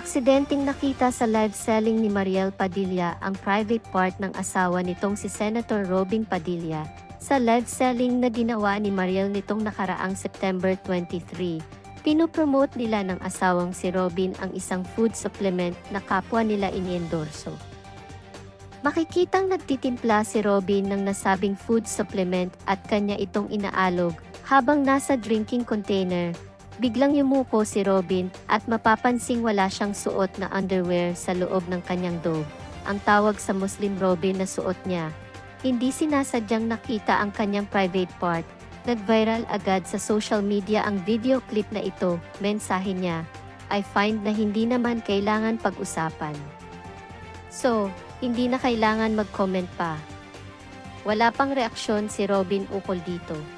Aksidenteng nakita sa live selling ni Mariel Padilla ang private part ng asawa nitong si Senator Robin Padilla, sa live selling na ginawa ni Mariel nitong nakaraang September 23. Pinopromote nila ng asawang si Robin ang isang food supplement na kapwa nila iniendorso. Makikitang nagtitimpla si Robin ng nasabing food supplement at kanya itong inaalog habang nasa drinking container. Biglang yumuko si Robin at mapapansing wala siyang suot na underwear sa loob ng kanyang dog. Ang tawag sa Muslim Robin na suot niya. Hindi sinasadyang nakita ang kanyang private part. Nag-viral agad sa social media ang video clip na ito. Mensahe niya, "I find na hindi naman kailangan pag-usapan. So, hindi na kailangan mag-comment pa." Wala pang reaksyon si Robin ukol dito.